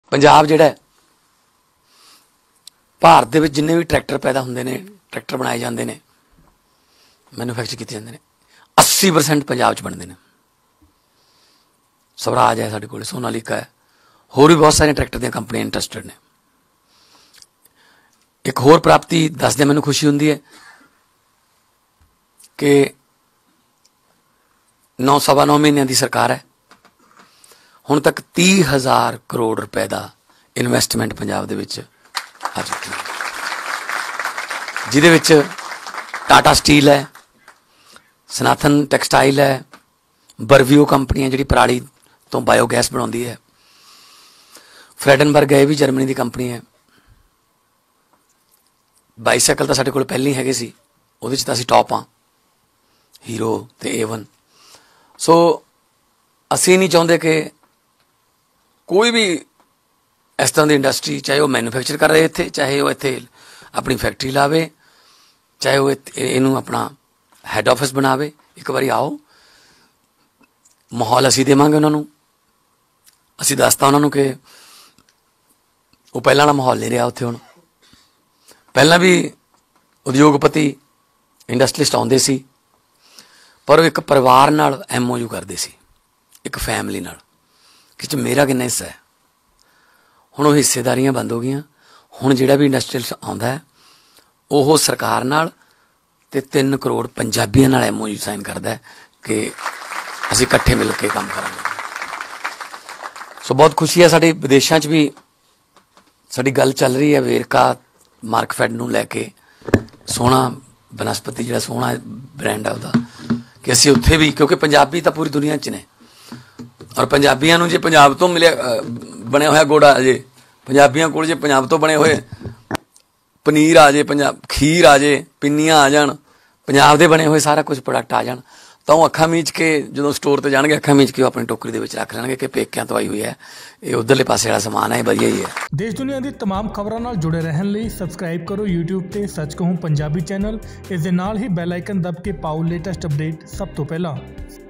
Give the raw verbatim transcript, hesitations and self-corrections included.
पंजाब जिहड़ा भारत दे विच जिन्ने भी ट्रैक्टर पैदा होंदे ने, ट्रैक्टर बनाए जाते हैं, मैन्युफैक्चर किए जाते हैं, अस्सी परसेंट पंजाब च बनते हैं। स्वराज है साडे कोल, सोनालिका है, होर भी बहुत सारे ट्रैक्टर दी कंपनियां इंटरस्टिड ने। एक होर प्राप्ति दसदे मैनूं खुशी हुंदी है कि नौ सवा नौ महीनों की सरकार है, हुण तक तीह हज़ार करोड़ रुपए का इन्वेस्टमेंट पंजाब दे विच आ चुकी है, जिहदे विच टाटा स्टील है, सनातन टैक्सटाइल है, बरवियो कंपनी जिहड़ी पराली तो बायोगैस बनाउंदी है, फ्रैडनबर्ग है भी जर्मनी की कंपनी है। बाईसाइकिल तो साडे कोल पहले ही हैगे सी, उहदे च तां असीं टॉप हाँ, हीरो ते ए वन। सो असीं नहीं चाहुंदे कि कोई भी इस तरह की इंडस्ट्री, चाहे वो मैन्युफैक्चर कर रहे इत्थे, चाहे वो इत्थे अपनी फैक्ट्री लावे, चाहे वो इनू अपना हैड ऑफिस बनावे, एक बारी आओ, माहौल असीं देवांगे उन्होंने। असीं दसता उन्होंने कि वो पहला वाला माहौल नहीं रहा उत्थे। हुण पहला भी उद्योगपति इंडस्ट्रीलिस्ट आउंदे सी, पर वो एक परिवार नाल एम ओ यू करते सी, एक फैमिली नाल कि मेरा किन्ना हिस्सा है। हुण वो हिस्सेदारियां बंद हो गई। हुण जिहड़ा भी इंडस्ट्रीलिस्ट आउंदा है वो सरकार नाल ते तीन करोड़ पंजाबियों नाल एम ओ यू साइन करता है कि असीं इकट्ठे मिल के काम करांगे। सो बहुत खुशी है, साडे विदेशों च भी साडी गल चल रही है वेरका मार्कफेड नूं लैके, सोहना बनस्पति जिहड़ा सोहना ब्रांड है उहदा, कि असीं उत्थे भी, क्योंकि पंजाबी तो पूरी दुनिया च ने, और पंजाबियों नूं जे पंजाब तो मिले बने होया गुड़ आ जे, पंजाबियों कोल जे पंजाब तो बने हुए पनीर आ जे, पंजाब खीर आ जे, पिन्नियां आ जाण, पंजाब दे बने हुए सारा कुछ प्रोडक्ट आ जाण, तो अखां मीच के जो स्टोर ते जाणगे अखां मीच के अपनी टोकरी दे विच रख लैणगे कि पेकिਆਂ ਤੋਂ आई हुई है, ये उधरले पासे वाला समान है, वधिया ही है। देश दुनिया की तमाम खबरों नाल जुड़े रहन लई सबसक्राइब करो यूट्यूब ते सच कहूं पंजाबी चैनल, इस दे नाल ही बैल आइकन दब के पाओ लेटेस्ट अपडेट सब तो पहला।